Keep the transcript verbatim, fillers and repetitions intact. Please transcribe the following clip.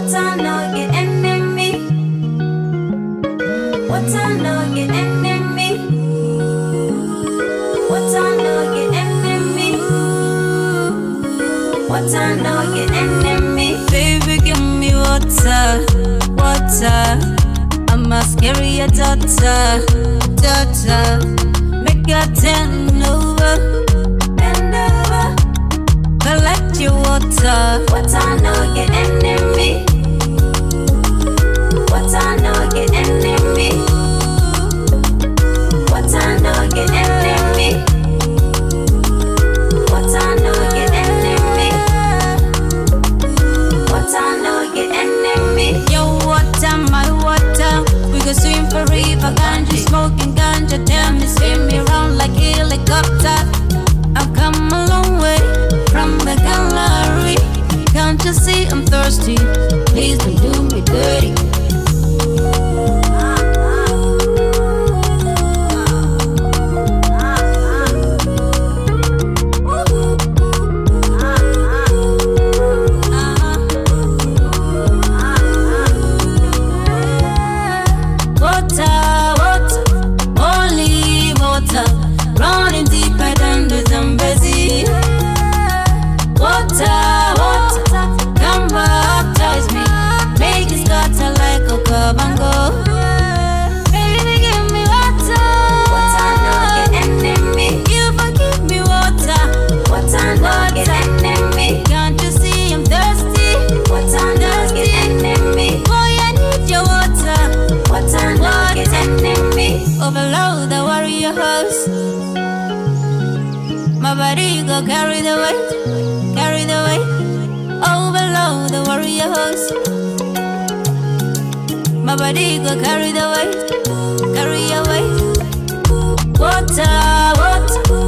What I know your enemy. What I know your enemy. What I know your enemy. What I know your enemy. Baby, give me water, water. I'm a scary daughter, daughter. Make her turn over, Bend over. collect your water. What I know your enemy. What I know your enemy. What I know your enemy. What I know your enemy. What I know your enemy. Your water, my water. We go swim for river, ganja, smoking ganja. Tell me, spin me round like helicopter. I've come a long way from the gallery. Can't you see I'm thirsty? Please don't do me dirty. Running deeper than the Zambezi. Water, water, come baptize me. Make it scatter like a cabango. Baby, give me water. What I know your enemy. You forgive me water. What I know your enemy. Can't you see I'm thirsty? What I know your enemy. Boy, I need your water. What I know your enemy. Overload the warrior horse. My body go carry the weight, carry the weight. Overload the warrior horse. My body go carry the weight, carry your weight. Water, water.